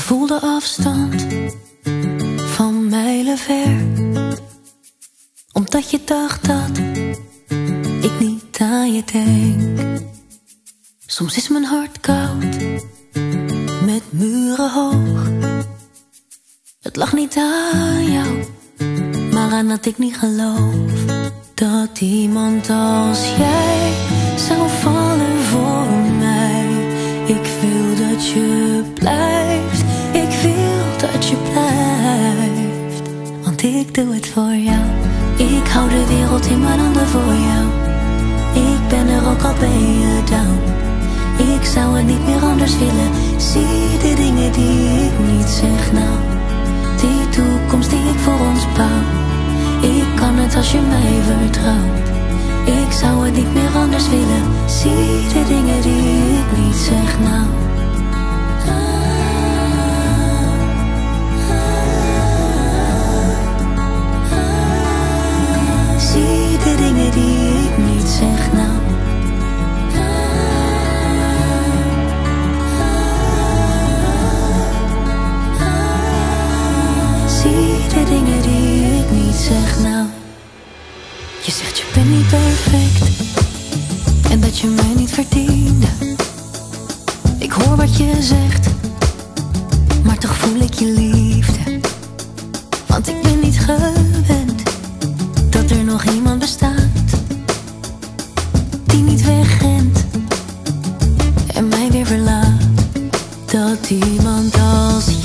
voel de afstand van mijlenver, omdat je dacht dat ik niet aan je denk. Soms is mijn hart koud, met muren hoog. Het lag niet aan jou, maar aan dat ik niet geloof dat iemand als jij zou vallen voor mij. Ik wil dat je blijft, ik wil dat je blijft, want ik doe het voor jou. Ik hou de wereld in mijn handen voor jou. Ik ben er ook al ben je down. Ik zou het niet meer anders willen. Zie de dingen die ik niet zeg nou, die toekomst die ik voor ons bouw. Ik kan het als je mij vertrouwt. Ik zou het niet meer anders willen. Zie de dingen die ik niet zeg nou. Zie de dingen die ik niet zeg nou. Zie de dingen die ik niet zeg nou. Je zegt je bent niet perfect en dat je mij niet verdiende. Ik hoor wat je zegt, maar toch voel ik je liefde. Want ik ben niet gewend dat er nog iemand bestaat die niet wegrent en mij weer verlaat. Dat iemand als